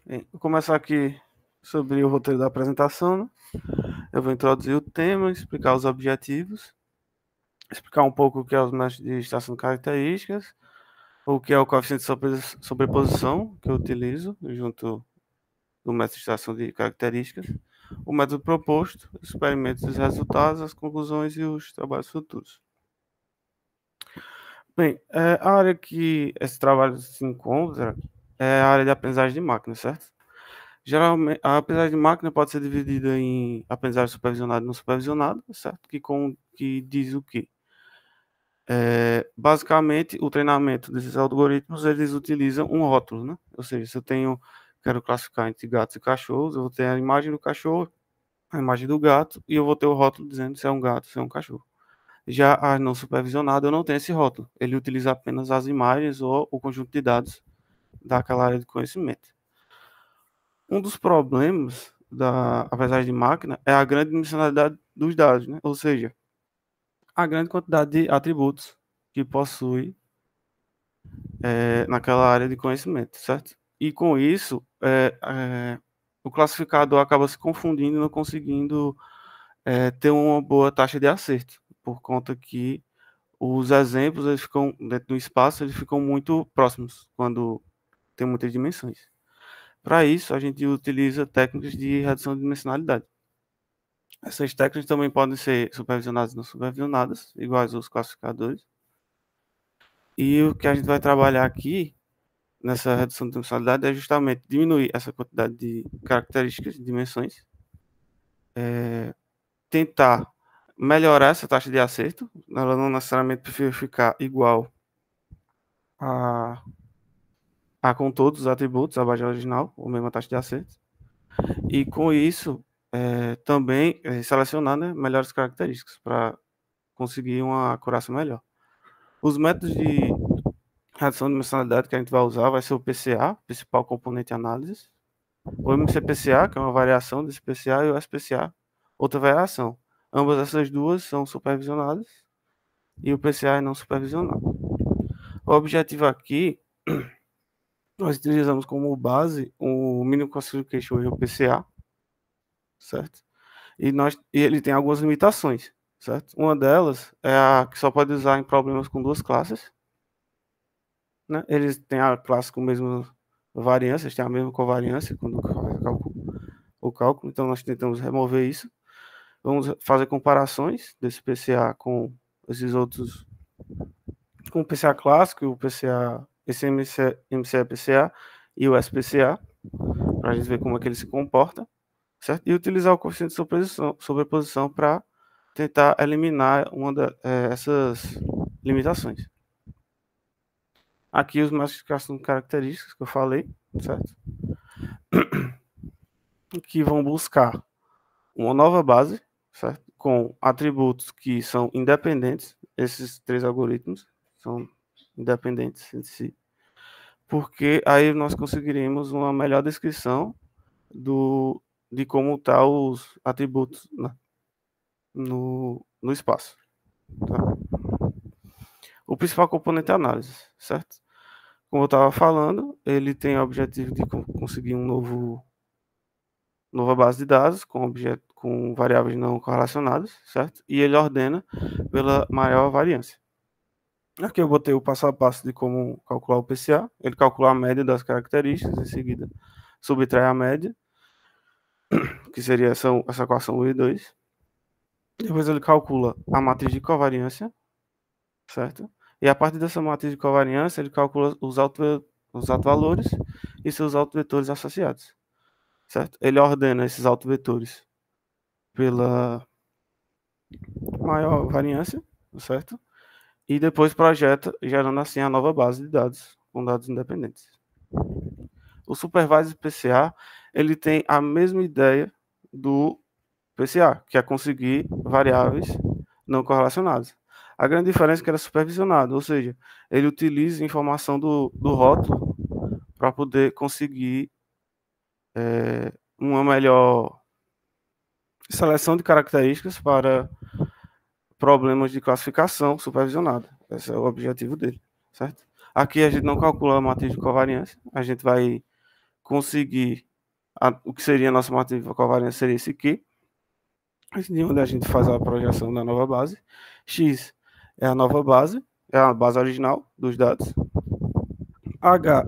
Bem, vou começar aqui sobre o roteiro da apresentação, né? Eu vou introduzir o tema, explicar os objetivos, explicar um pouco o que é os métodos de extração de características, o que é o coeficiente de sobreposição que eu utilizo junto do método de extração de características, o método proposto, os experimentos, os resultados, as conclusões e os trabalhos futuros. Bem, a área que esse trabalho se encontra é a área de aprendizagem de máquina, certo? Geralmente, a aprendizagem de máquina pode ser dividida em aprendizagem supervisionada e não supervisionada, certo? Que diz o quê? Basicamente, o treinamento desses algoritmos, eles utilizam um rótulo, né? Ou seja, se eu quero classificar entre gatos e cachorros, eu vou ter a imagem do cachorro, a imagem do gato, e eu vou ter o rótulo dizendo se é um gato, se é um cachorro. Já a não supervisionada, eu não tenho esse rótulo. Ele utiliza apenas as imagens ou o conjunto de dados daquela área de conhecimento. Um dos problemas da aprendizagem de máquina é a grande dimensionalidade dos dados, né? Ou seja, a grande quantidade de atributos que possui naquela área de conhecimento, certo? E com isso, o classificador acaba se confundindo e não conseguindo ter uma boa taxa de acerto, por conta que os exemplos eles ficam dentro do espaço, eles ficam muito próximos quando tem muitas dimensões. Para isso, a gente utiliza técnicas de redução de dimensionalidade. Essas técnicas também podem ser supervisionadas e não supervisionadas, iguais aos classificadores. E o que a gente vai trabalhar aqui nessa redução de dimensionalidade é justamente diminuir essa quantidade de características, de dimensões, tentar melhorar essa taxa de acerto. Ela não necessariamente precisa ficar igual a, a com todos os atributos, a base original, ou mesma taxa de acerto. E com isso, também selecionar, né, melhores características para conseguir uma acurácia melhor. Os métodos de redução de dimensionalidade que a gente vai usar vai ser o PCA, principal componente de análise, o MCPCA, que é uma variação desse PCA, e o SPCA, outra variação. Ambas essas duas são supervisionadas e o PCA é não supervisionado. O objetivo aqui, nós utilizamos como base o Minimum Classification Error PCA, certo? E ele tem algumas limitações, certo? Uma delas é a que só pode usar em problemas com duas classes, né? Eles têm a classe com a mesma variância, eles têm a mesma covariância quando o cálculo, então nós tentamos remover isso. Vamos fazer comparações desse PCA com esses outros, com o PCA clássico, o PCA, esse MCE-PCA e o SPCA, para a gente ver como é que ele se comporta, certo? E utilizar o coeficiente de sobreposição para tentar eliminar essas limitações. Aqui os métodos de classificação de características que eu falei, certo? Que vão buscar uma nova base, certo? Com atributos que são independentes. Esses três algoritmos são independentes entre si, porque aí nós conseguiríamos uma melhor descrição de como estão tá os atributos, né, no espaço. Tá? O principal componente é a análise, certo? Como eu estava falando, ele tem o objetivo de conseguir nova base de dados com variáveis não correlacionadas, certo? E ele ordena pela maior variância. Aqui eu botei o passo a passo de como calcular o PCA. Ele calcula a média das características, em seguida subtrai a média, que seria essa equação 1 e 2. Depois ele calcula a matriz de covariância, certo? E a partir dessa matriz de covariância, ele calcula os autovalores e seus autovetores associados, certo? Ele ordena esses autovetores pela maior variância, certo? E depois projeta, gerando assim a nova base de dados, com dados independentes. O Supervised PCA, ele tem a mesma ideia do PCA, que é conseguir variáveis não correlacionadas. A grande diferença é que ele é supervisionado, ou seja, ele utiliza informação do rótulo para poder conseguir uma melhor seleção de características para problemas de classificação supervisionada. Esse é o objetivo dele, certo? Aqui a gente não calcula a matriz de covariância, a gente vai conseguir o que seria a nossa matriz covariância seria esse Q, de onde a gente faz a projeção da nova base. X é a nova base, é a base original dos dados. H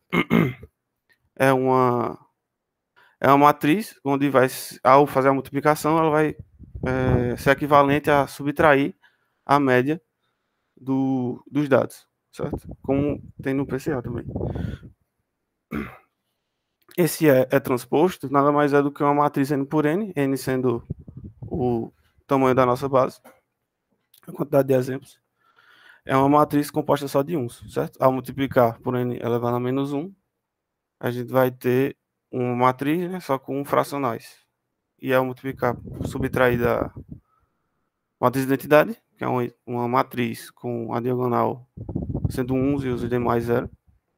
é uma matriz onde vai, ao fazer a multiplicação, ela vai ser equivalente a subtrair a média dos dados, certo? Como tem no PCA também. Esse é transposto, nada mais é do que uma matriz N por N, N sendo o tamanho da nossa base, a quantidade de exemplos. É uma matriz composta só de uns, certo? Ao multiplicar por N elevado a menos 1, a gente vai ter uma matriz, né, só com fracionais. E ao multiplicar, subtrair da matriz de identidade, que é uma matriz com a diagonal sendo 1 e os demais 0.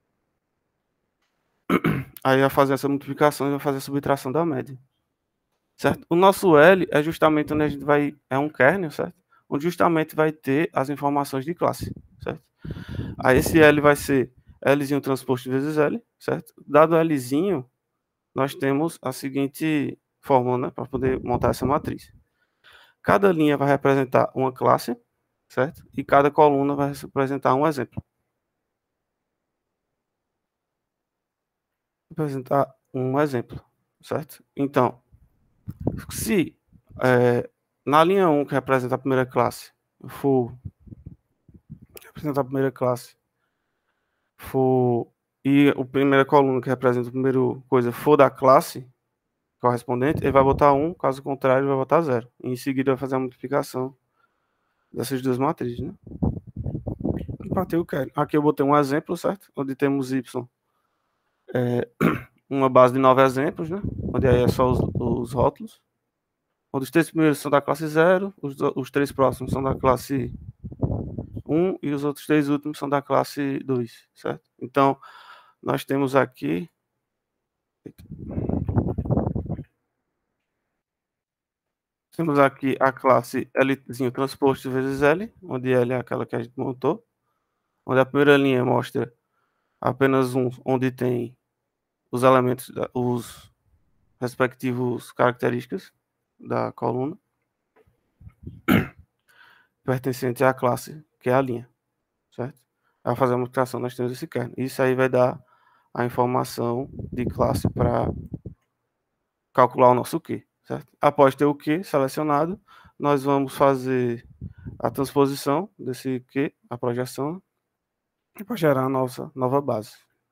Aí vai fazer essa multiplicação e vai fazer a subtração da média. Certo? O nosso L é justamente onde a gente vai... É um kernel, certo? Onde justamente vai ter as informações de classe, certo? Aí esse L vai ser Lzinho transposto vezes L, certo? Dado Lzinho, nós temos a seguinte fórmula, né? Para poder montar essa matriz. Cada linha vai representar uma classe, certo? E cada coluna vai representar um exemplo. Representar um exemplo, certo? Então, se na linha 1, que representa a primeira classe, for representar a primeira classe, e a primeira coluna que representa a primeira coisa for da classe correspondente, ele vai botar 1, caso contrário, ele vai botar 0. E em seguida vai fazer a multiplicação dessas duas matrizes, né? Empatei o kernel. Aqui eu botei um exemplo, certo? Onde temos y, uma base de 9 exemplos, né? Onde aí é só os rótulos. Onde os 3 primeiros são da classe 0, os 3 próximos são da classe 1 e os outros 3 últimos são da classe 2, certo? Então, nós temos aqui... Temos aqui a classe Lzinho transposto vezes L, onde L é aquela que a gente montou. Onde a primeira linha mostra apenas onde tem os elementos, os respectivos características da coluna, pertencente à classe, que é a linha, certo? Ao fazer a multiplicação, nós temos esse kernel. Isso aí vai dar a informação de classe para calcular o nosso Q, certo? Após ter o Q selecionado, nós vamos fazer a transposição desse Q, a projeção, para gerar a nossa nova base.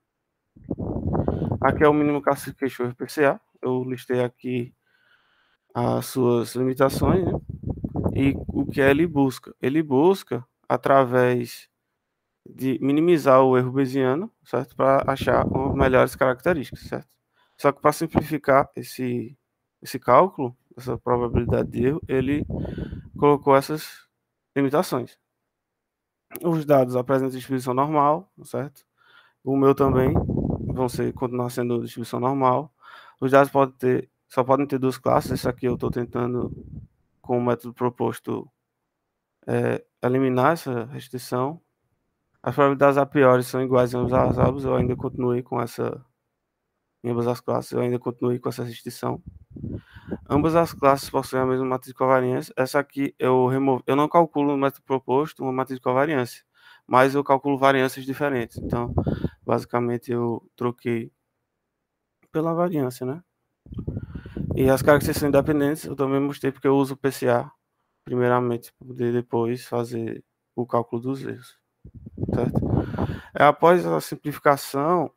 Aqui é o mínimo classification PCA. Eu listei aqui as suas limitações, né? E o que ele busca? Ele busca através de minimizar o erro bayesiano, certo? Para achar as melhores características, certo? Só que para simplificar esse cálculo, essa probabilidade de erro, ele colocou essas limitações. Os dados apresentam distribuição normal, certo? O meu também vão continuar sendo distribuição normal. Os dados só podem ter duas classes. Isso aqui eu estou tentando, com o método proposto, eliminar essa restrição. As probabilidades a priori são iguais em ambas as árvores. Eu ainda continuei com essa, em ambas as classes, eu ainda continuei com essa restrição. Ambas as classes possuem a mesma matriz de covariância. Essa aqui eu não calculo no método proposto uma matriz de covariância, mas eu calculo variâncias diferentes. Então, basicamente, eu troquei pela variância, né? E as características são independentes, eu também mostrei porque eu uso o PCA, primeiramente, para poder depois fazer o cálculo dos erros, certo? Após a simplificação,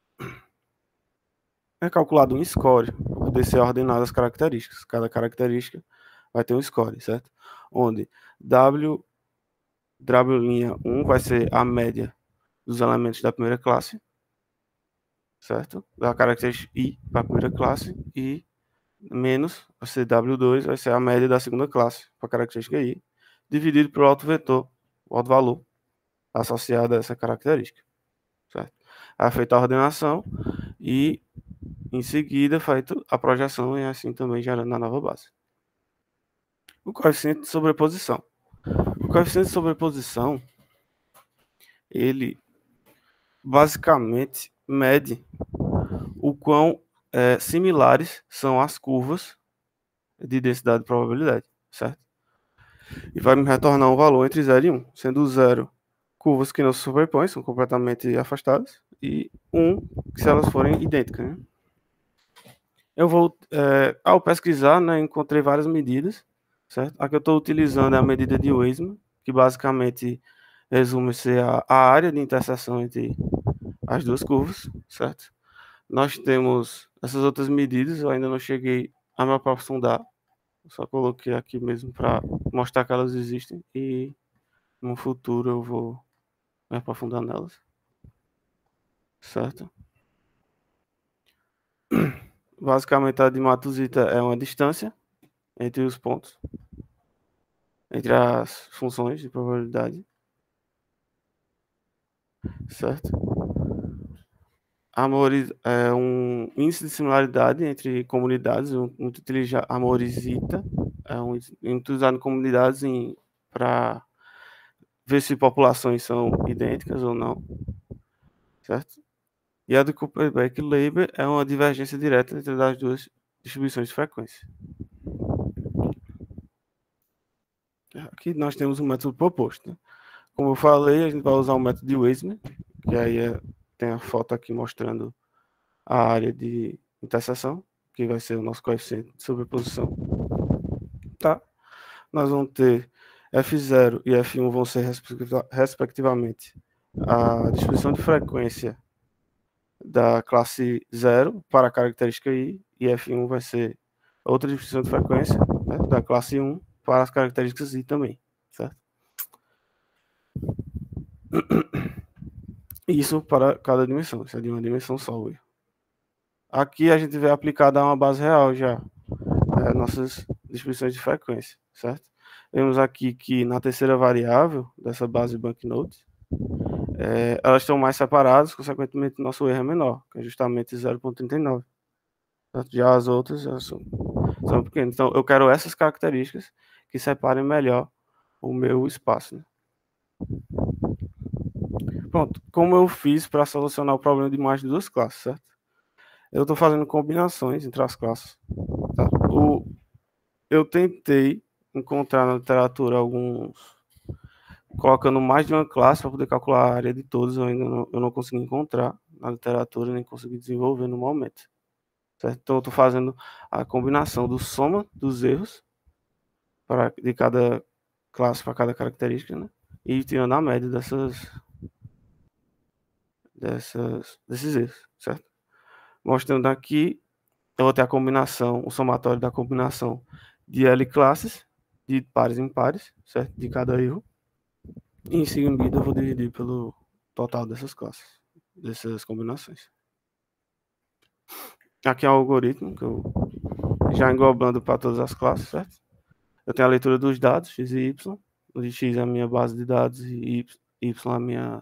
é calculado um score, para poder ser ordenado as características. Cada característica vai ter um score, certo? Onde W'1 vai ser a média dos elementos da primeira classe, certo? Da característica I para a primeira classe, e menos vai ser W2, vai ser a média da segunda classe para a característica I, dividido pelo alto vetor, o alto valor associado a essa característica, certo? É feita a ordenação e em seguida feita a projeção e assim também gerando a nova base. O coeficiente de sobreposição. O coeficiente de sobreposição, ele basicamente mede o quão similares são as curvas de densidade e probabilidade, certo? E vai me retornar um valor entre 0 e 1, sendo 0 curvas que não se sobrepõem, são completamente afastadas, e 1 se elas forem idênticas, né? Eu vou, ao pesquisar, né, encontrei várias medidas, certo? A que eu estou utilizando é a medida de Weismann, que basicamente resume-se a área de interseção entre as duas curvas, certo? Nós temos essas outras medidas, eu ainda não cheguei a me aprofundar, só coloquei aqui mesmo para mostrar que elas existem e no futuro eu vou me aprofundar nelas, certo? Basicamente a de Matuzita é uma distância entre os pontos, entre as funções de probabilidade, certo? Amores é um índice de similaridade entre comunidades, muito utilizado, Amorizita, é um índice muito usado em comunidades para ver se populações são idênticas ou não, certo? E a do Kuperbeck-Leiber é uma divergência direta entre as duas distribuições de frequência. Aqui nós temos um método proposto, né? Como eu falei, a gente vai usar o método de Weismann, que aí tem a foto aqui mostrando a área de interseção, que vai ser o nosso coeficiente de sobreposição. Tá? Nós vamos ter F0 e F1 vão ser respectivamente a distribuição de frequência da classe 0 para a característica I, e F1 vai ser outra distribuição de frequência, né, da classe 1 para as características I também, certo? Isso para cada dimensão, isso é de uma dimensão só. Aqui a gente vê aplicada a uma base real já, nossas distribuições de frequência, certo? Vemos aqui que na terceira variável dessa base banknote, elas estão mais separadas, consequentemente nosso erro é menor, que é justamente 0,39. Já as outras são pequenas. Então eu quero essas características que separem melhor o meu espaço, né? Pronto, como eu fiz para solucionar o problema de mais de duas classes, certo? Eu estou fazendo combinações entre as classes. Tá? Eu tentei encontrar na literatura alguns colocando mais de uma classe para poder calcular a área de todos, eu não consegui encontrar na literatura, nem consegui desenvolver no momento, certo? Então eu estou fazendo a combinação do soma dos erros de cada classe para cada característica, né? E tirando a média desses erros, certo? Mostrando aqui, eu vou ter a combinação, o somatório da combinação de L classes, de pares em pares, certo? De cada erro. E em seguida eu vou dividir pelo total dessas classes, dessas combinações. Aqui é o algoritmo que eu já englobando para todas as classes, certo? Eu tenho a leitura dos dados, x e y, onde x é a minha base de dados e y é a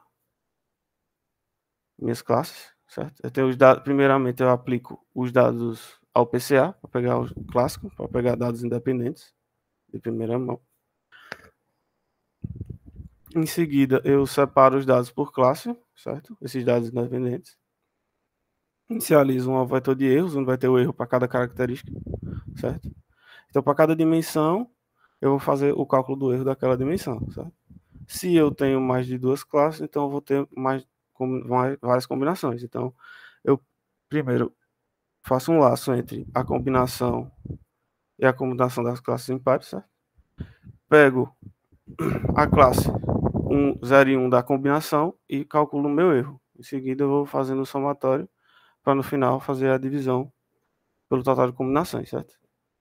minhas classes, certo? Eu tenho os dados, primeiramente eu aplico os dados ao PCA, para pegar o clássico, para pegar dados independentes de primeira mão. Em seguida, eu separo os dados por classe, certo? Esses dados independentes. Inicializo um vetor de erros, onde vai ter o erro para cada característica, certo? Então, para cada dimensão, eu vou fazer o cálculo do erro daquela dimensão, certo? Se eu tenho mais de duas classes, então eu vou ter várias combinações. Então, eu primeiro faço um laço entre a combinação e a combinação das classes impares, certo? Pego a classe 1, 0 e 1 da combinação e calculo o meu erro. Em seguida, eu vou fazendo o somatório para no final fazer a divisão pelo total de combinações, certo?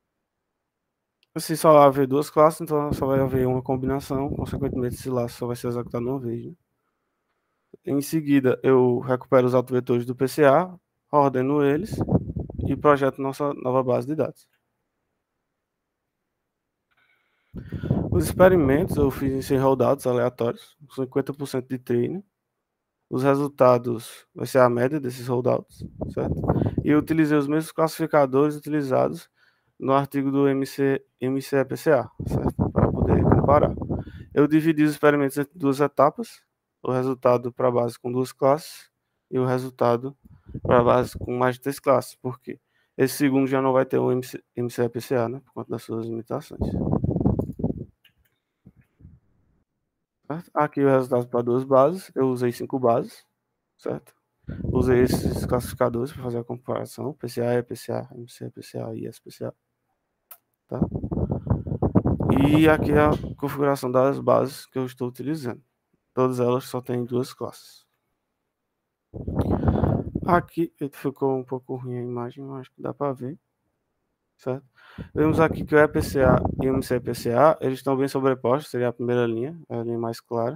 Se só haver duas classes, então só vai haver uma combinação, consequentemente esse laço só vai ser executado uma vez, né? Em seguida, eu recupero os autovetores do PCA, ordeno eles e projeto nossa nova base de dados. Os experimentos eu fiz em 100 rodados aleatórios, 50% de treino. Os resultados vai ser a média desses holdouts, certo? E eu utilizei os mesmos classificadores utilizados no artigo do MCEPCA, certo? Para poder comparar. Eu dividi os experimentos em duas etapas, o resultado para a base com duas classes e o resultado para base com mais de 3 classes. Por quê? Esse segundo já não vai ter o MCA-PCA, né? Por conta das suas limitações. Certo? Aqui o resultado para 2 bases. Eu usei 5 bases, certo? Usei esses classificadores para fazer a comparação. PCA, EPCA, MCA, PCA e SPCA. Tá? E aqui é a configuração das bases que eu estou utilizando. Todas elas só têm 2 classes. Aqui ficou um pouco ruim a imagem, mas acho que dá para ver. Certo? Vemos aqui que o EPCA e o MCPCA, eles estão bem sobrepostos, seria a primeira linha, a linha mais clara.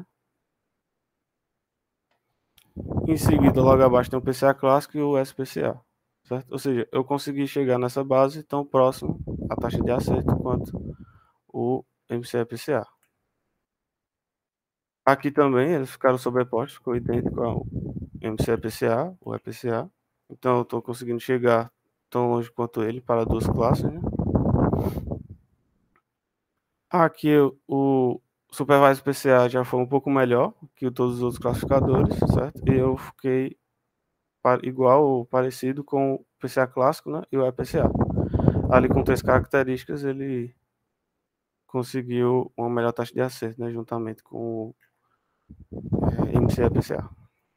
Em seguida, logo abaixo tem o PCA clássico e o SPCA, certo? Ou seja, eu consegui chegar nessa base tão próximo à taxa de acerto quanto o MCPCA. Aqui também eles ficaram sobrepostos, ficou idêntico ao MCPCA, o EPCA. Então eu estou conseguindo chegar tão longe quanto ele para 2 classes, né? Aqui o Supervisor PCA já foi um pouco melhor que todos os outros classificadores, certo? E eu fiquei igual ou parecido com o PCA clássico, né? E o EPCA. Ali com 3 características ele conseguiu uma melhor taxa de acerto, né? Juntamente com o MCA PCA.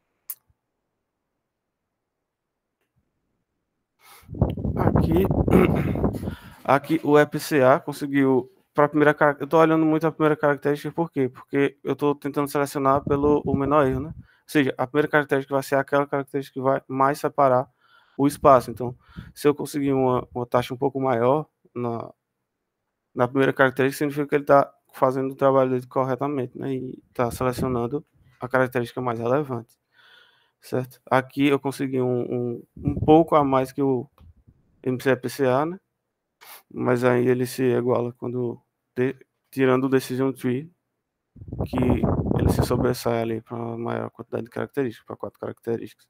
Aqui, aqui o EPCA conseguiu para a primeira, eu estou olhando muito a primeira característica, por quê? Porque eu estou tentando selecionar pelo o menor erro, né? Ou seja, a primeira característica vai ser aquela característica que vai mais separar o espaço. Então, se eu conseguir uma taxa um pouco maior na primeira característica, significa que ele está fazendo o trabalho dele corretamente, né? E está selecionando a característica mais relevante, certo? Aqui eu consegui um pouco a mais que o MCPCA, né? Mas aí ele se iguala quando tirando o decision tree, que ele se sobressai ali para uma maior quantidade de características, para 4 características.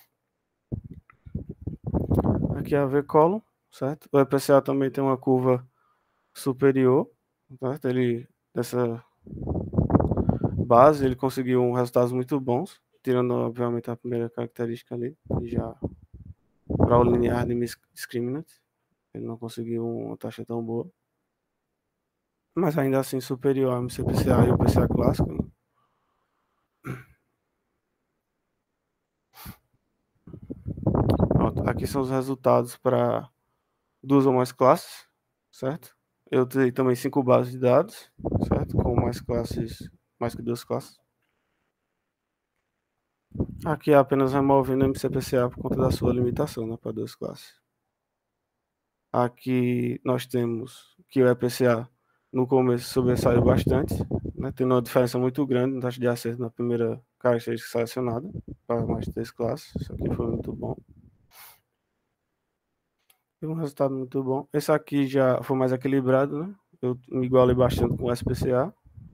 Aqui é a V-column, certo? O EPCA também tem uma curva superior, certo? Ele, dessa base, ele conseguiu resultados muito bons, tirando obviamente a primeira característica ali, e já para o linear de discriminant, ele não conseguiu uma taxa tão boa, mas ainda assim superior ao MCPCA e o PCA clássico, né? Pronto, aqui são os resultados para 2 ou mais classes, certo? Eu tenho também 5 bases de dados, certo? Com mais classes, mais que 2 classes. Aqui é apenas removendo o MCPCA por conta da sua limitação, né, para 2 classes. Aqui nós temos que o EPCA no começo sobressaiu bastante, né, tendo uma diferença muito grande na taxa de acerto na primeira característica selecionada, para mais de 3 classes. Isso aqui foi muito bom. Teve um resultado muito bom. Esse aqui já foi mais equilibrado, né? Eu me igualei bastante com o SPCA.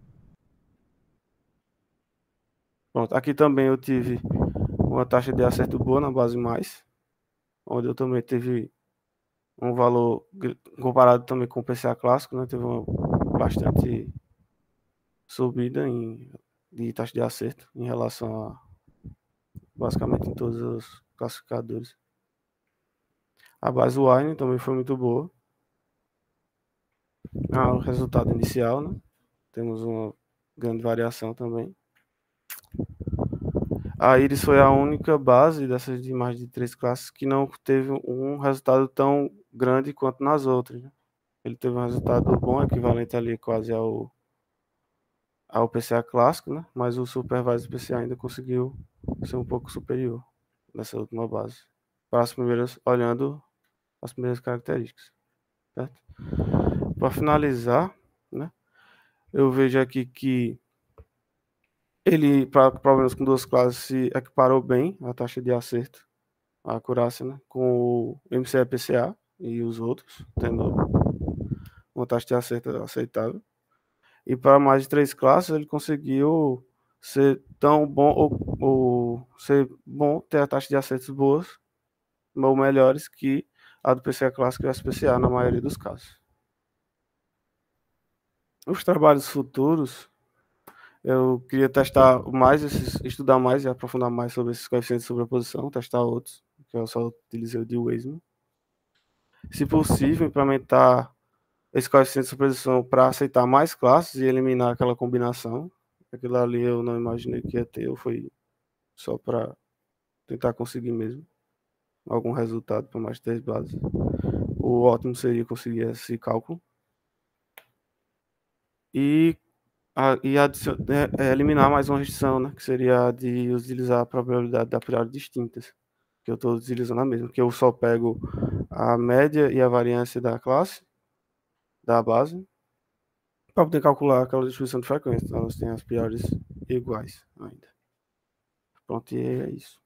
Pronto, aqui também eu tive uma taxa de acerto boa na base mais, onde eu também tive um valor comparado também com o PCA clássico, né? Teve uma bastante subida de taxa de acerto em relação a basicamente em todos os classificadores. A base Wine também foi muito boa. O resultado inicial, né? Temos uma grande variação também. A Iris foi a única base dessas de mais de 3 classes que não teve um resultado tão grande quanto nas outras, né? Ele teve um resultado bom, equivalente ali quase ao PCA clássico, né? Mas o Supervisor PCA ainda conseguiu ser um pouco superior nessa última base. Para as primeiras, olhando as primeiras características, certo? Para finalizar, né? Eu vejo aqui que ele, para problemas com 2 classes, se equiparou bem a taxa de acerto, a acurácia, né? Com o MCE-PCA e os outros, tendo uma taxa de acerto aceitável. E para mais de 3 classes, ele conseguiu ser tão bom ou ser bom, ter a taxa de acertos boas ou melhores que a do PCA clássico e o SPCA na maioria dos casos. Os trabalhos futuros, eu queria testar mais estudar mais e aprofundar mais sobre esses coeficientes de sobreposição, testar outros, que eu só utilizei o de Waze. Se possível, implementar esse coeficiente de superposição para aceitar mais classes e eliminar aquela combinação. Aquilo ali eu não imaginei que ia ter, ou foi só para tentar conseguir mesmo algum resultado para mais três bases. O ótimo seria conseguir esse cálculo. E, eliminar mais uma restrição, né, que seria a de utilizar a probabilidade da priori distintas, que eu estou utilizando a mesma, que eu só pego a média e a variância da classe, da base, para poder calcular aquela distribuição de frequência. Então, elas têm as piores iguais ainda. Pronto, e é isso.